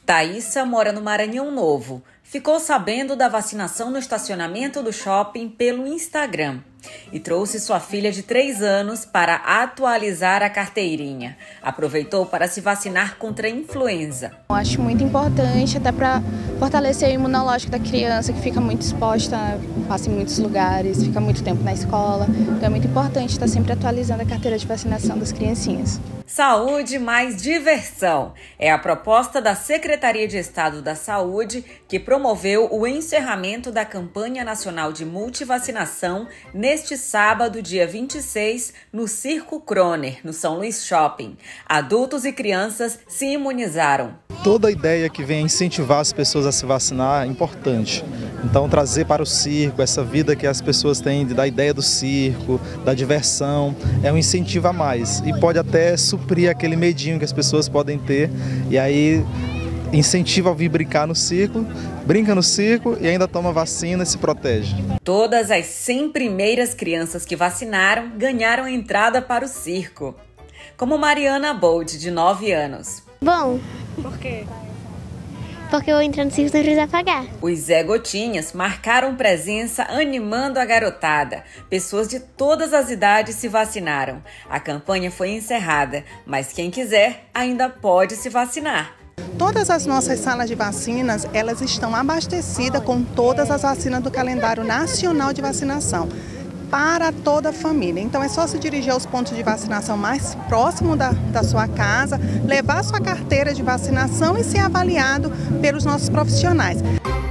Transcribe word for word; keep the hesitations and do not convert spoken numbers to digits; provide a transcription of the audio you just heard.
Thaísa mora no Maranhão Novo. Ficou sabendo da vacinação no estacionamento do shopping pelo Instagram e trouxe sua filha de três anos para atualizar a carteirinha. Aproveitou para se vacinar contra a influenza. Eu acho muito importante até para fortalecer o imunológico da criança, que fica muito exposta, passa em muitos lugares, fica muito tempo na escola. Então é muito importante estar sempre atualizando a carteira de vacinação das criancinhas. Saúde mais diversão é a proposta da Secretaria de Estado da Saúde, que promoveu o encerramento da campanha nacional de multivacinação neste sábado, dia vinte e seis, no Circo Croner, no São Luís Shopping. Adultos e crianças se imunizaram. Toda a ideia que vem incentivar as pessoas a se vacinar é importante. Então, trazer para o circo essa vida que as pessoas têm da ideia do circo, da diversão, é um incentivo a mais. E pode até suprir aquele medinho que as pessoas podem ter. E aí incentiva a vir brincar no circo, brinca no circo e ainda toma vacina e se protege. Todas as cem primeiras crianças que vacinaram ganharam entrada para o circo. Como Mariana Bold, de nove anos. Bom. Por quê? Porque eu vou entrar no circo sem precisar pagar. Os Zé Gotinhas marcaram presença animando a garotada. Pessoas de todas as idades se vacinaram. A campanha foi encerrada, mas quem quiser ainda pode se vacinar. Todas as nossas salas de vacinas, elas estão abastecidas com todas as vacinas do calendário nacional de vacinação para toda a família. Então é só se dirigir aos pontos de vacinação mais próximos da, da sua casa, levar sua carteira de vacinação e ser avaliado pelos nossos profissionais.